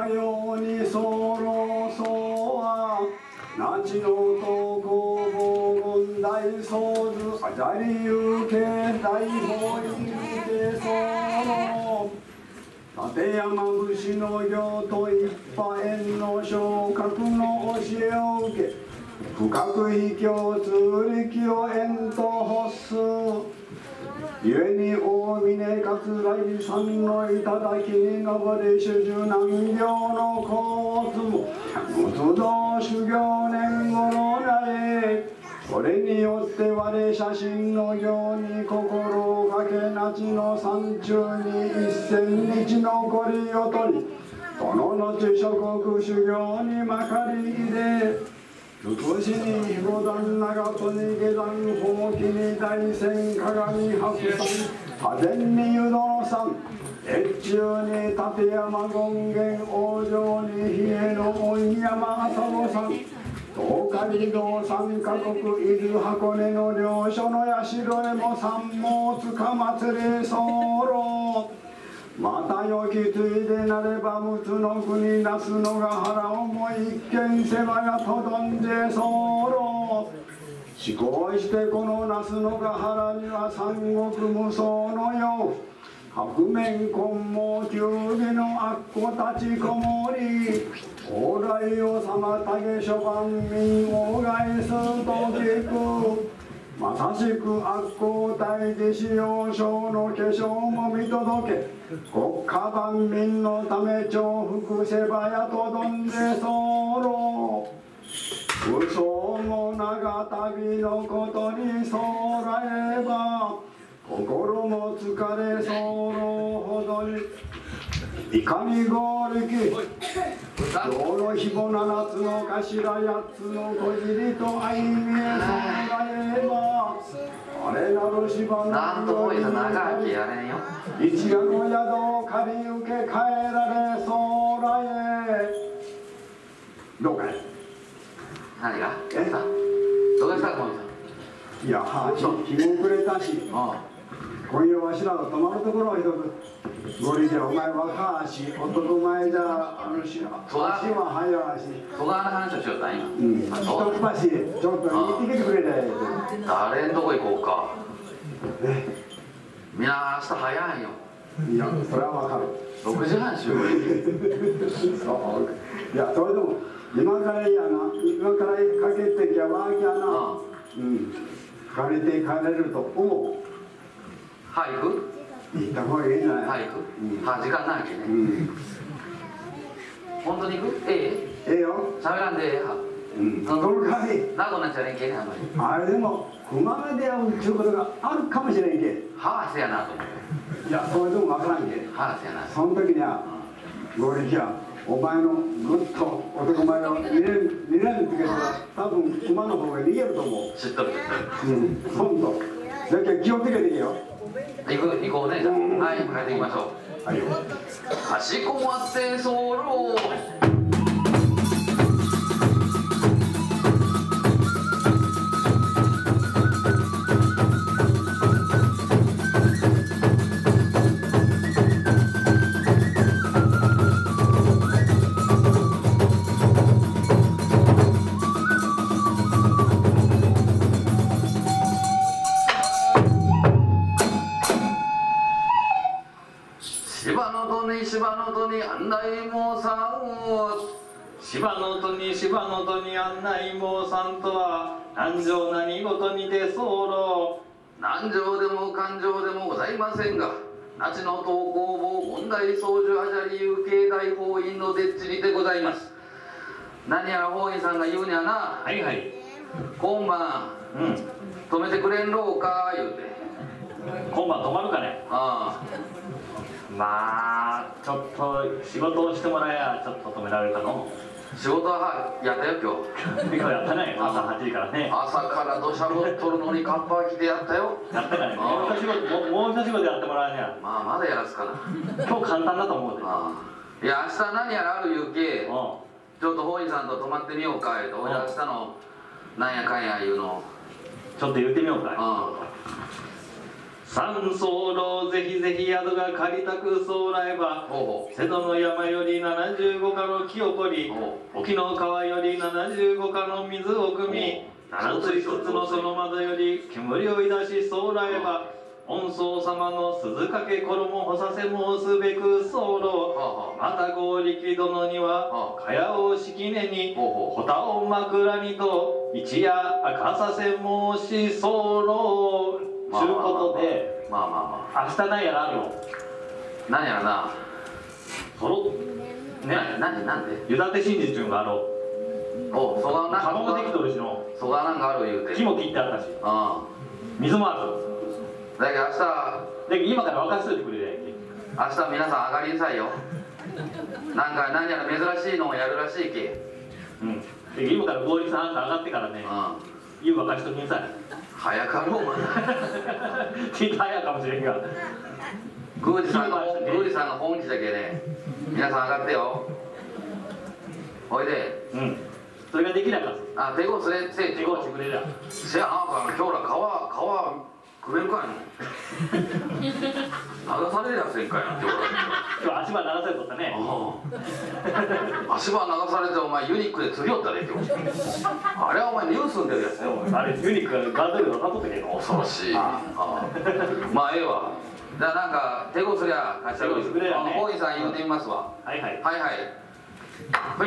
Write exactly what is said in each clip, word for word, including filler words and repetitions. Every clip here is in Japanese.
かようにそろそは那智の東高防言大僧図あじゃりゆけ大法院でそろ立山伏の行と一派縁の昇格の教えを受け深く秘境通力を縁と欲す故に大峰桂井さんの頂に登り主従難行の交通も仏道修行年頃なえこれによって我写真の行に心をかけ那智の山中に一千日のこりを取り殿の地諸国修行にまかり入れ福祉に五段長門に下段ほうきに大仙鏡白山多天に湯殿さん越中に立山権現王城に比叡の御山浅野さん東海道三カ国伊豆箱根の両所の社へも三毛塚祭り候またよきついでなれば陸奥の国那須野ヶ原をも一見せばやとどんで候思考してこの那須野ヶ原には三国無双のよう白面金毛九尾の悪子たちこもり往来を妨げ諸万民を害すと聞くまさしく悪行大事使用書の化粧も見届け国家万民のため重複せばやとどんで候嘘も長旅のことにそらえば心も疲れそうほどにいかに合力今日の日も七つの頭八つの小尻と相見えそうらえばあれなる芝のなんともいいさ長きやれんよ一夜の宿を借り受け帰られそうらえどうかい何がえどうですか小西さんいやは日も暮れたし今夜わしらが泊まるところを一つご理でお前若あし男前じゃあのし足は早し戸川の話をしよったん今うん一橋ちょっと行ってきてくれない誰んとこ行こうかねみんな明日早いよいやそれはわかるろくじはん集合そういやそれでも今からいやな今からかけてきゃわきゃなうん借りて帰れると思うはい行く行った方がいいんじゃないはい行く、うん、は時間ないけね、うん、本当に行くええええよ喋らんでええはうんどのかいなこなっちゃれんけねあんまりあれでも熊目で会うっていうことがあるかもしれんけはあせやなと思っていやそれでもわからんけはあせやなその時には合力やお前のぐっと男前を見れる見れるって言うから多分熊の方が逃げると思う知っとる知っとるうんほんとだけど気をつけていけよ行く行こうねじゃあはい帰っていきましょうはいかしこまって候芝の戸に案内もさん芝の戸に芝の戸に案内もさんとは何情何事にて候何情でも勘定でもございませんが那智の東工房権大宗樹あじゃり有形大法院のでっちりでございます何やら法院さんが言うにはなはいはい今晩、うん、止めてくれんろうか言うて今晩泊まるかねああまあちょっと仕事をしてもらえやちょっと止められるかの仕事はやったよ今日今日やったね朝はちじからね朝から土砂降っとるのにカッパー着てやったよやったかねもう一仕事もう一仕事やってもらうにゃまあまだやらすかな今日簡単だと思うでああいや明日何やらある言うけちょっと法院さんと泊まってみようか言うと明日のなんやかんや言うのちょっと言ってみようかうん三僧ぜひぜひ宿が借りたくそうらえば、瀬戸の山よりななじゅうごかの木を掘り、沖の川よりななじゅうごかの水を汲み、七つ一つのその窓より煙をいだしそうらえば、恩僧様の鈴掛け衣干させ申すべく候。また剛力殿には蚊帳を敷根に帆田を枕にと一夜明かさせ申し候。ということで、 まあまあまあ明日何やらあるの。 何やらな。 そろね、 何なんで湯立真実っていうのがあろう。 おそがなんかカゴもできとるしの。 そがなんかある言うて。 木も切ってあったし、水もある。 だけど明日、 だけど今から沸かしといてくれりゃいい。 明日皆さん上がりなさいよ。なんか何やら珍しいのをやるらしいけ。 うん。で今から合理さん上がってからね、湯沸かしときなさい。 早かろうが。 ちょっと早いかもしれんが。 宮司さんの宮司さんの本気だけね。皆さん上がってよ。おいで。 うん。それができなかった。 あ、手ごすれせえ手ごしてくれりゃ。 せやな、今日ら川川くれるかいの。流されるやついんかいな今日ら。 今日足場流されとったね。 足場流されてお前ユニックで釣りよったで今日。あれはお前ニュースんでるやつよ。 あれユニックがガードル分かっとったけど。 恐ろしい。ああまあええわ。じゃあなんか手ごすりゃ貸してくれ。大井さん言うてみますわ。 はいはいはいはいはい。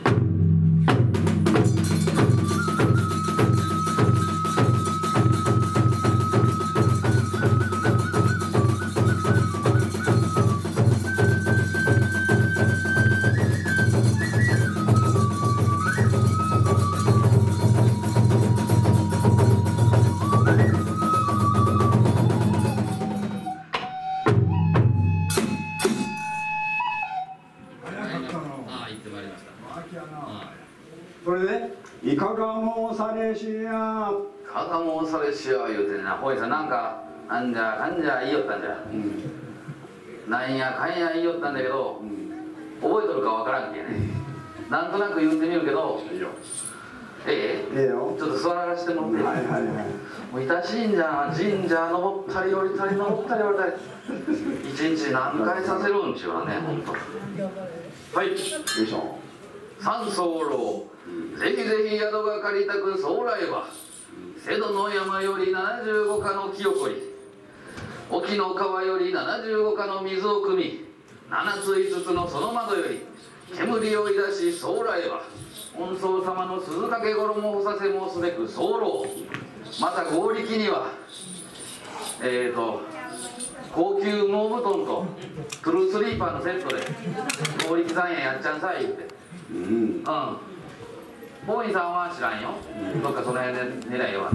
それでいかが申されしや。 いかが申されしや言うてな。大井さんなんかなんじゃかんじゃ言いよったんじゃ。なんやかんや言いよったんだけど、覚えとるかわからんけね。なんとなく言ってみるけど。 いいよ。 ええ。 ええよ。 ちょっと座らせてもらって。 はいはいはい。 もういた神社神社登ったり降りたり登ったり降りたり。一日何回させるんちゅうのはね、本当。はい。よいしょ。三僧ぜひぜひ宿が借りたくそうらえば、瀬戸の山よりななじゅうごかの木を掘り、沖の川よりななじゅうごかの水を汲み、七つ五つのその窓より煙をいだしそうらえば、恩僧様の鈴掛け衣をさせ申すべく候。また合力にはえーと高級羽毛布団とトゥルースリーパーのセットで合力さんややっちゃんさい言うて。うん。ボーイさんは知らんよ。どっかその辺で狙いよ。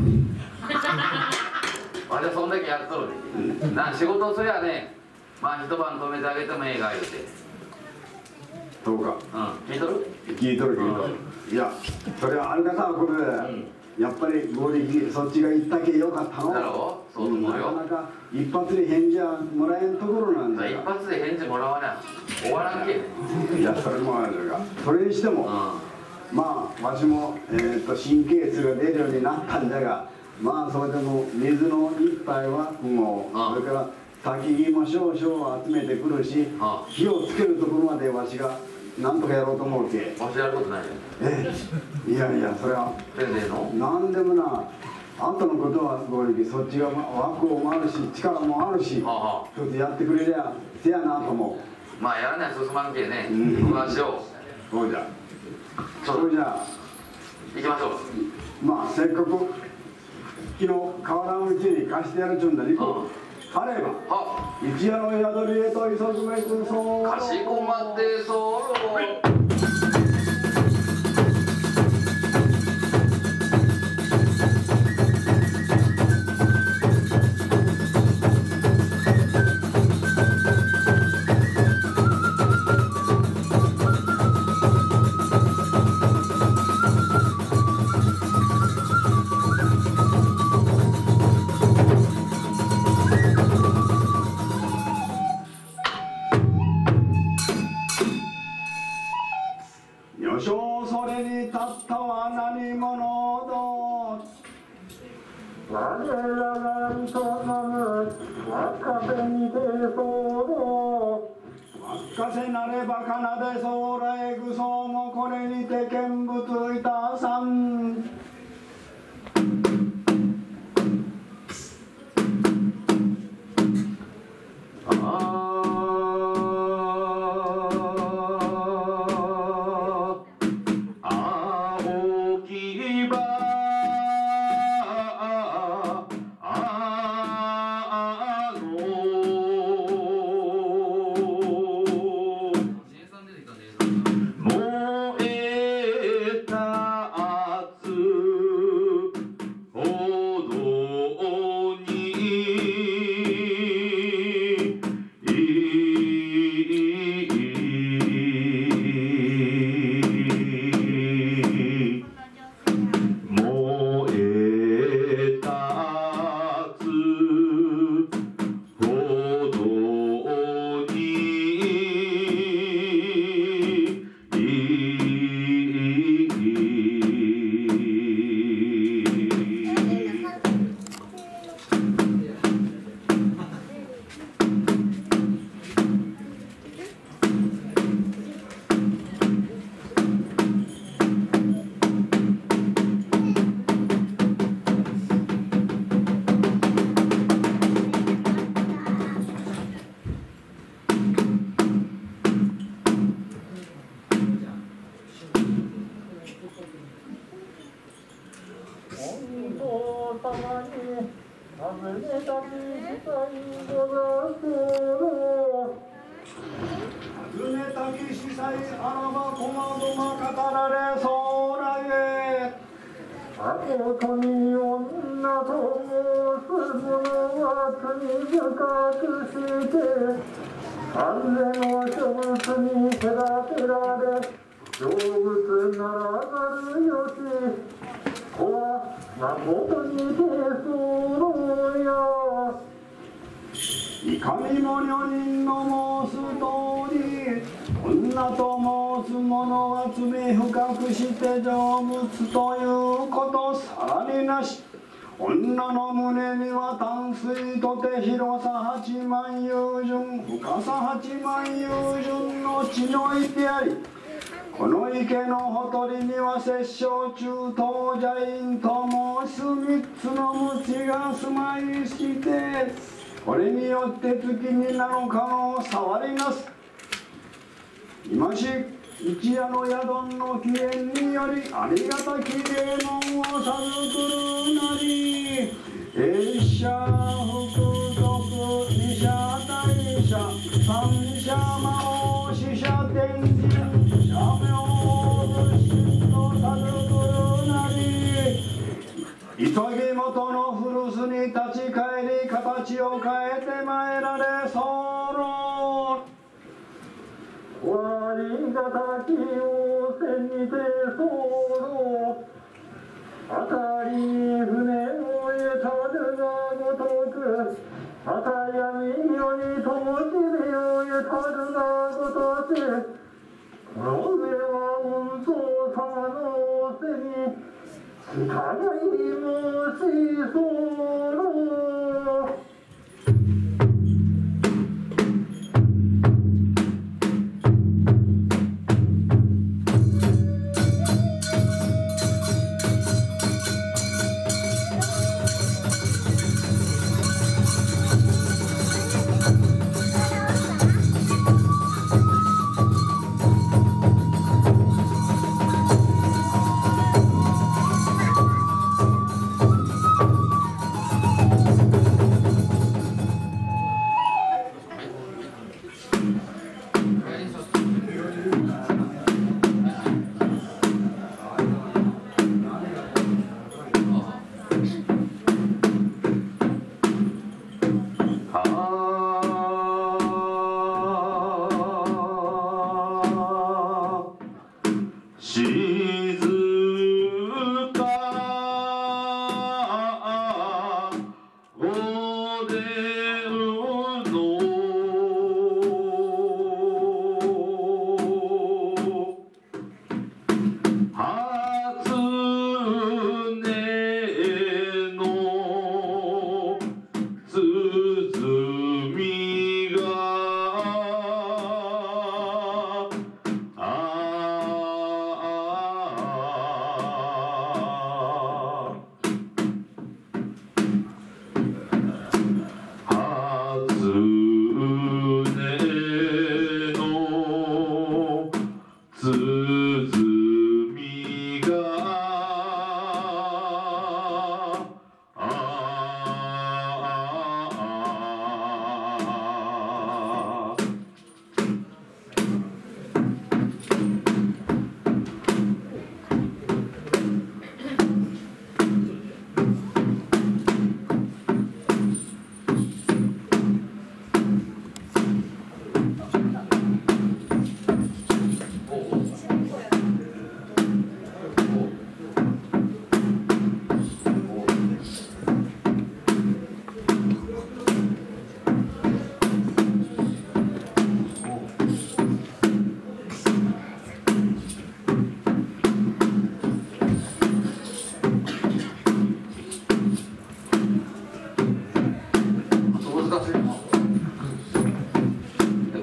わしはそんだけやっとるで。な仕事すりゃね、まあ一晩止めてあげてもええが言うて。 そうか。 うん。聞いとる？ 聞いとる聞いとる。いや、それはある方はこれで、やっぱり合力そっちが言ったけよかったの。 だろう？そうと思うよ。 なかなか一発で返事はもらえんところなんだよ。 一発で返事もらわな終わらんけ。 いや、それもあるが、それにしても、まあわしもえっと神経質が出るようになったんだが、まあそれでも水の一杯はもう、それから焚き木も少々集めてくるし、火をつけるところまでわしがなんとかやろうと思うけ。 わしやることないよ。 ええ、いやいや、それは全然の何でもな、あんたのことは合力、そっちが枠もあるし力もあるし、ちょっとやってくれりゃせやなと思う。まあやらない進まんけね。僕はしよう。そうじゃそうじゃ行きましょう。まあせっかく昨日河原のうちに貸してやるちゅうんだにこ晴れば一夜の宿りへと急ぐべくそうかしこまってそうそれに立ったは何者だ我らがと飲むかせなればかなで将来愚僧もこれにて見物いたさん。いかにも女人の申す通り、女と申すものは罪深くして成仏ということさらになし。女の胸には淡水とて広さ八万有順、深さ八万有順の地の池あり、この池のほとりには摂生中東者院と申す三つの鞭が住まいして、これによって月になのかの触りなす。今し一夜の宿の起源によりありがたき霊門を授くるなり、一社福徳二社大社三社魔王四社天神社名仏神と授くるなり、急ぎ元の古巣に立ち返り形を変えて参られ候。ありがたき仰せにて候。あたりに船を得たるがごとく、あた闇夜に灯火を得たるがごとく、この上は御曹様の仰せに従い申し候。 you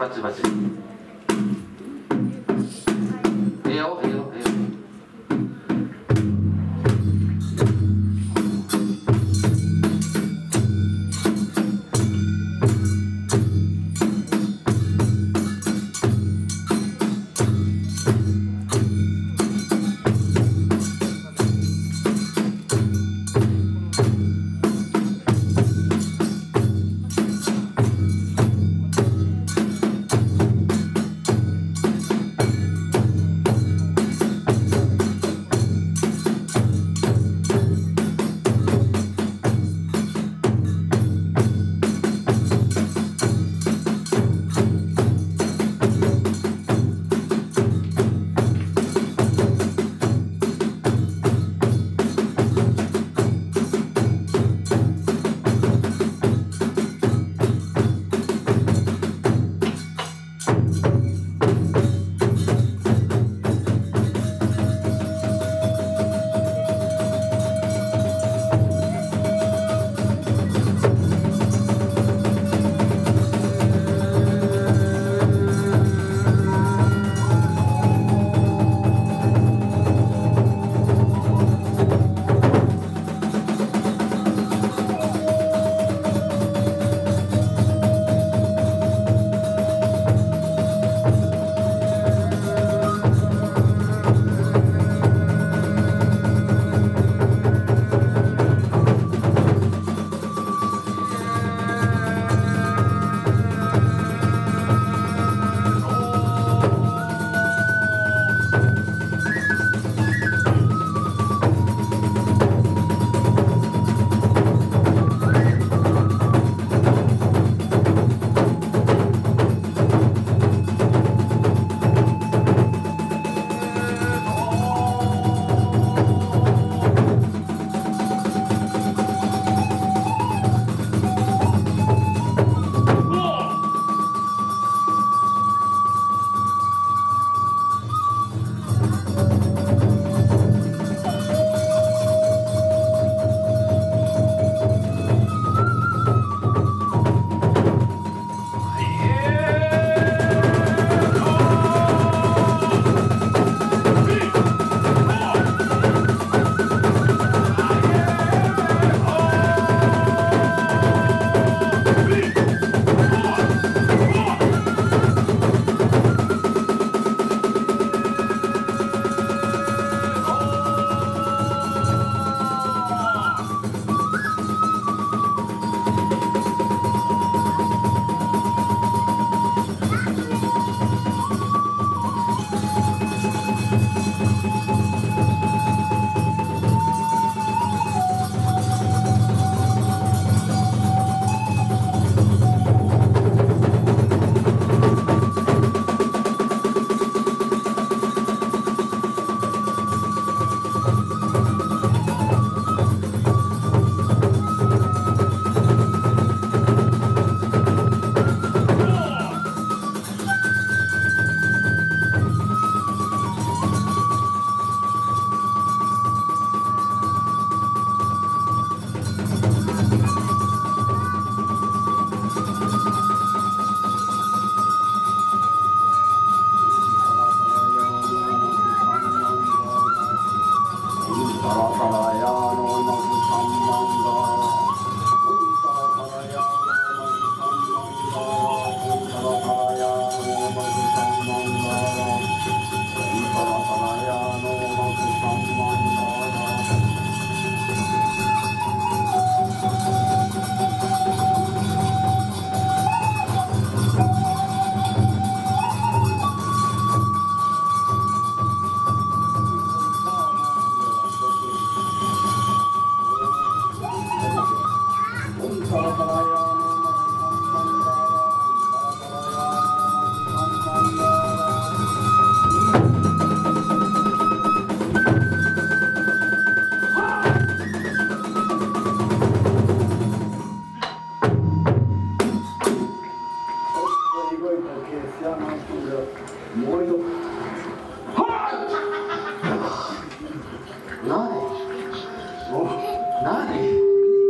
バチバチ。ええよええよええよ。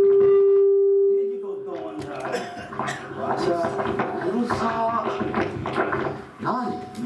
うるさー。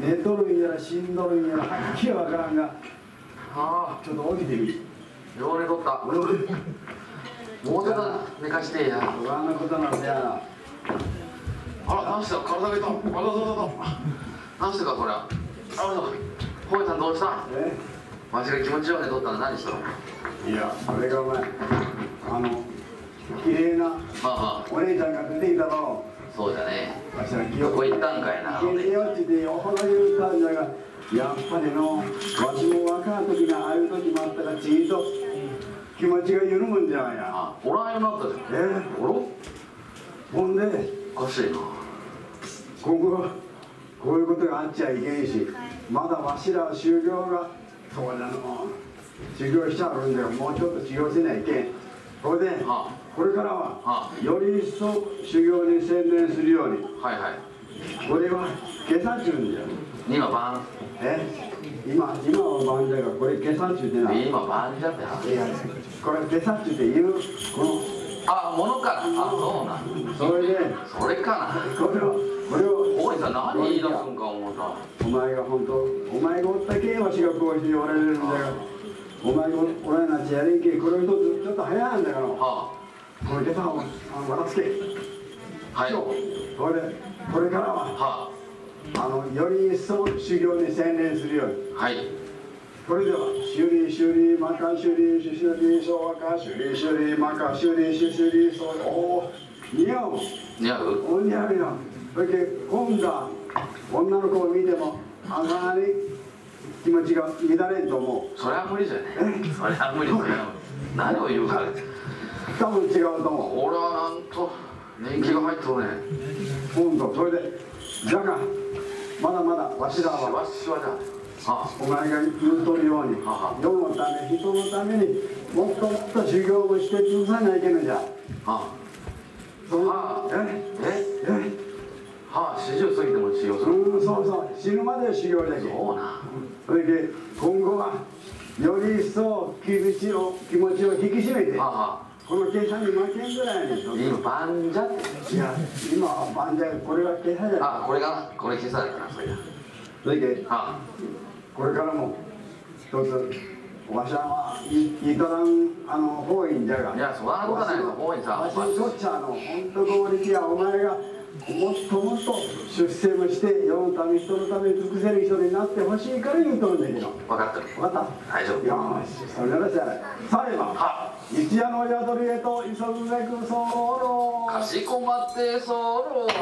寝とるんやら死んどるんやらはっきりわからんが、 あちょっと起きてみ。 あよう寝とった。もうちょっと寝かしてや。 不安なことなんだよ。 あら、何してた、体が痛い。あら、どうぞどうぞ。何してか、これ。あら、ほいさんどうしたん。 えわしが気持ちよう寝とったら何したの。 いや、これがお前、あの、綺麗なああ、 お姉ちゃんが出てきたろ。 そうじゃね。 わしは記どこ行ったんかいな。 いけねえよって言ってよほど言うたんだが、やっぱりの、わしも若い時がああいう時もあったから、ちいと気持ちが緩むんじゃないや。 あ、おらんようになったじゃん。 えおろ。 ほんで、 おかしいな。 今後、こういうことがあっちゃいけんし、まだわしら修行が、そうなの、修行しちゃうんだよ。もうちょっと修行せないけん。これで、 はこれからはは、より一層修行に専念するように。 あ、はいはい。 これは、下山中んじゃ。 今晩。 え今、今は晩じゃが、これ下山中ってな。 今晩じゃっていや、これ下山中っていう、この、 あ、ものかな。あ、そうなん。 それで、 それかな。 これを、これを、 おいさん、何言い出すんか思うた。 お前が本当、お前がおったけんわしがこうしておられるんだが、お前がおられなっちゃやれんけん、これを一つちょっと早いんだから、こはの下山をあの渡すけ。 あ、はい。 そうこれで、これからは、 はあの、より一層修行に専念するように。 あ、はい。 それでは、シュリシュリマカシュリシュシュリソワカシュリシュリマカシュリシュシュリソワカ、おお、似合う。 似合う。 お似合うよ。それで今度女の子を見てもあんまり気持ちが乱れんと思う。 それは無理じゃねえ。それは無理ですよ。何を言うか。 多分違うと思う。 俺はなんと年季が入っとるね。 今度それでだがまだまだわしらはわしはじゃあ、 お前が言うとるように世のため人のためにもっともっと修行をして潰さないけんのじゃ。 あそのあ、 えええはあ、四十過ぎても修行する。 うん、そうそう死ぬまで修行だけ。 そうな。 それで今後はより一層気持ちを気持ちを引き締めてはあはこの計算に負けんぐらいに。 あ、今晩じゃって。 いや今は万歳これが計算じゃない。 あ、これかな。これ消されたな、それじゃ。 それではこれからも一つわしはいいとらんあの方院じゃが。 あ。いや、そんなことないぞ、大井さん。 わしにとっちゃあの本当合力やお前がもっともっと出世もして世のため人のために尽くせる人になってほしいから言うとるんだけど。 分かってる。 分かった。 大丈夫。 よーしそれならじゃない。さればは一夜の宿りへと急ぐべく候。 かしこまってそうろ。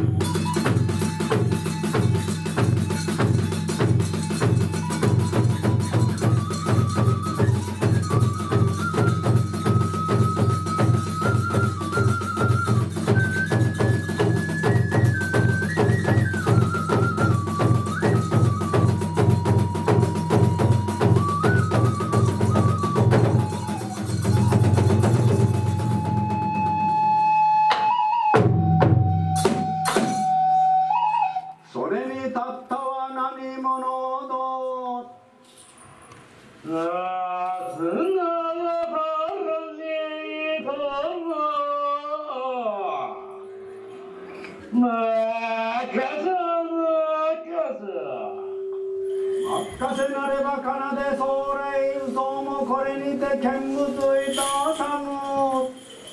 それにたったは何者ぞ。 夏ならばにとも任せ任せなればかなでそれ輸送もこれにて見物いたさぬ。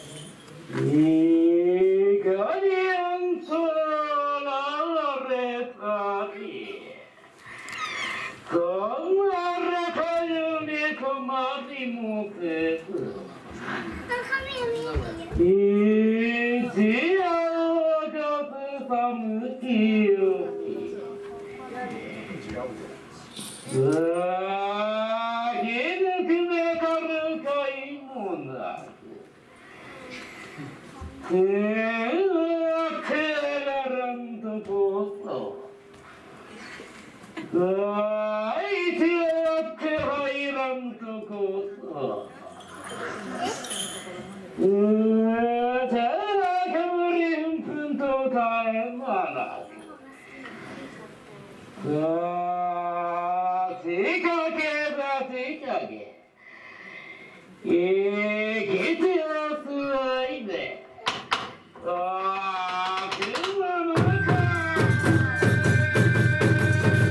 いかにんつられたりこなれたゆにこまりもせずいちやがつさむきよきさあひぬくめかるかいもなくてはてららんとこそ相手は手入らんとこそうーたら煙んぷんと絶えまなくさあ仕掛けだ仕掛け生きておすわいでああ、車の中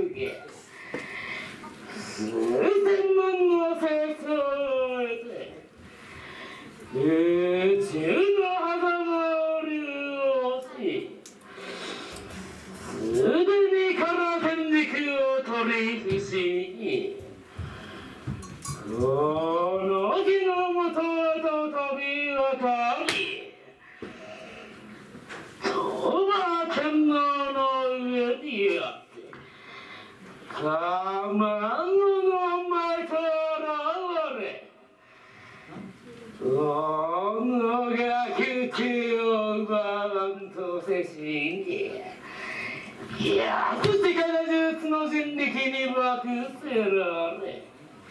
け数千万の戦争で宇宙の狭間を流しすでに空天軸を取り伏しこの日のもとへと飛び渡り鳥羽天皇の上にあって鎌野の前と現れこの学地を奪わんとせしんげ百力術の人力に爆せられ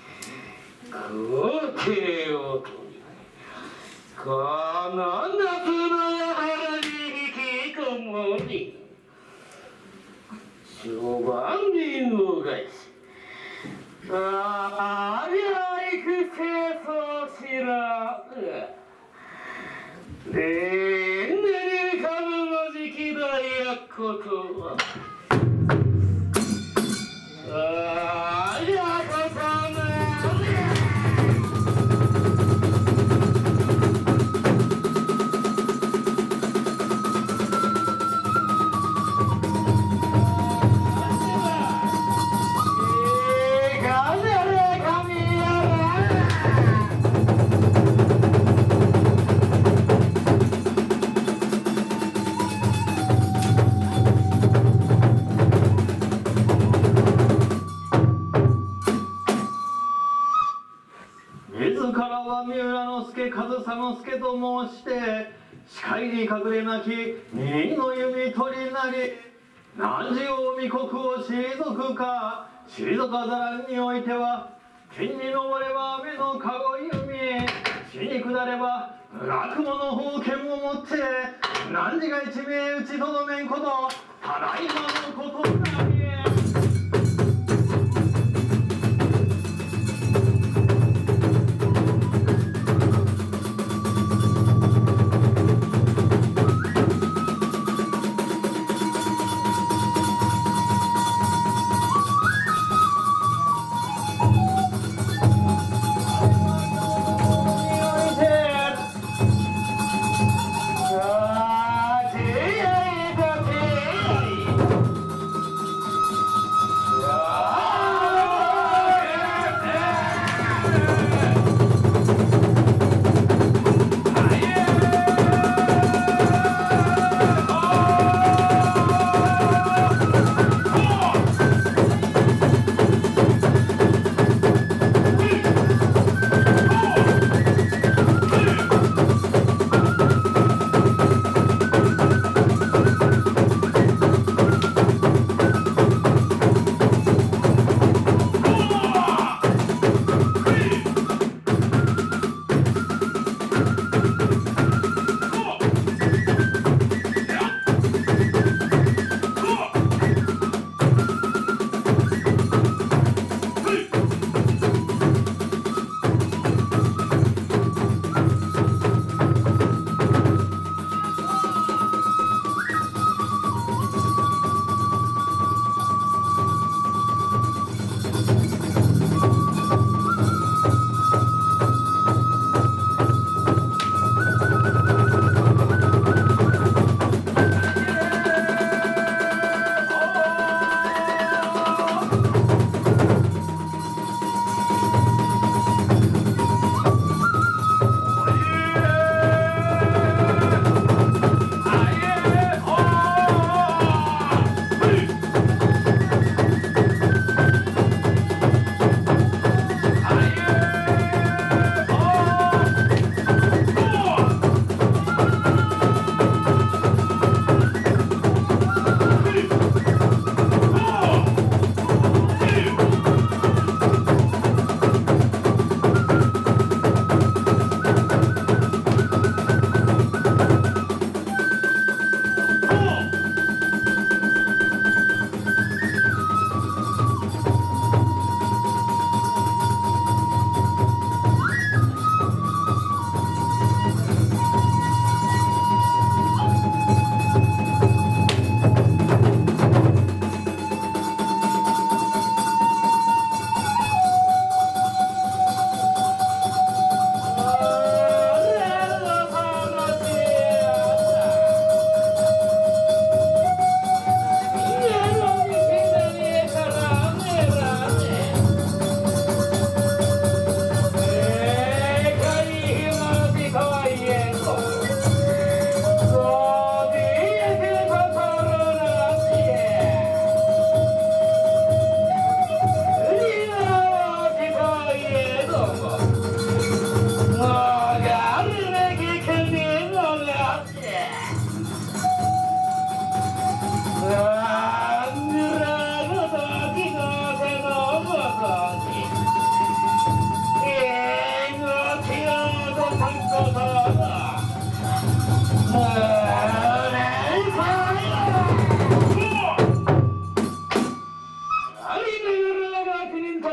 皇帝を取りこの夏の夜に引きこもり諸番人を返しありゃいく清掃知らず例年に株の時期だやことはありゃことな三浦之助上総介と申して視界に隠れなき二人の弓取りなり何時近江国を退くか退かざらんにおいては天に昇れば雨のかご弓地に下れば落語の宝剣を持って何時が一命打ちとどめんことただいまのことなり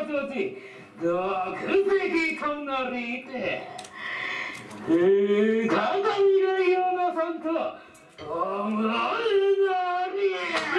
承知毒石となりて鏡がようなさんと思うなり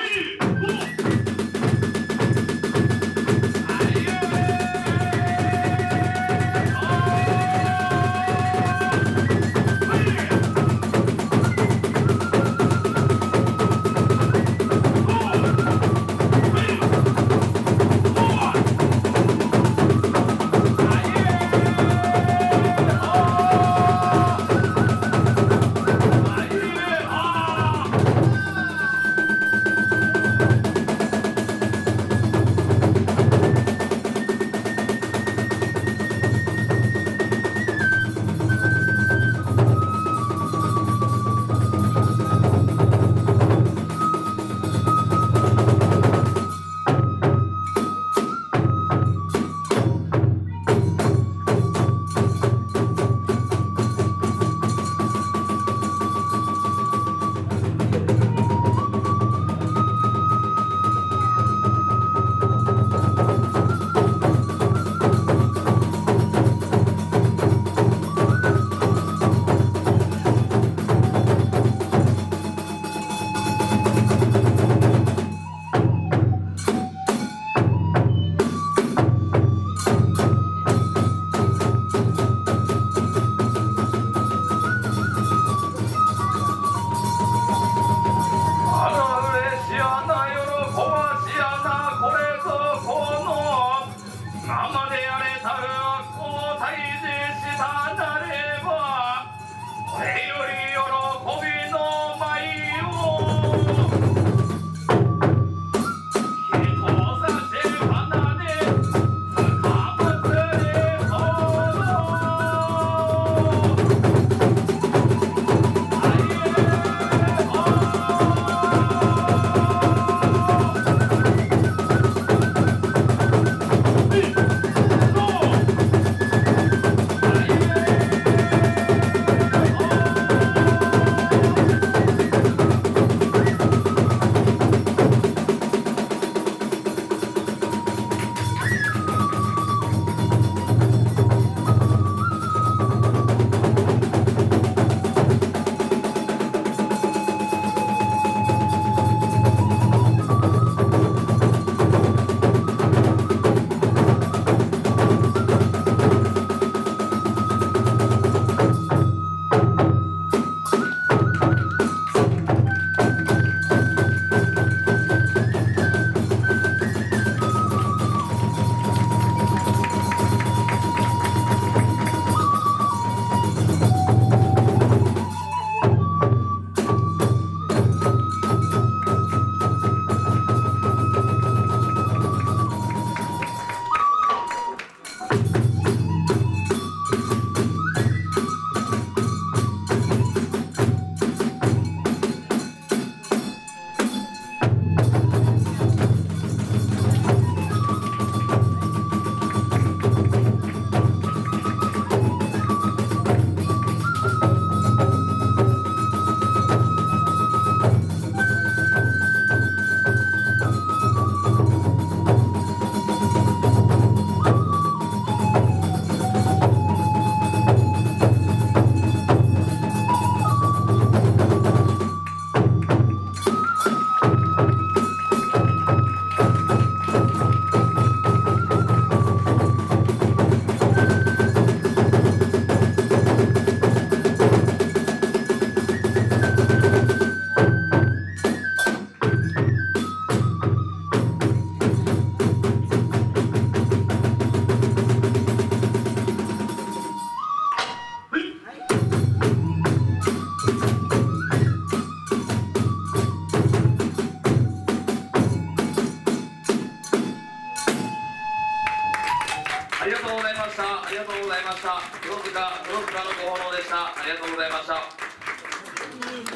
りがとうございました。黒塚黒塚のご奉納でした。ありがとうございました。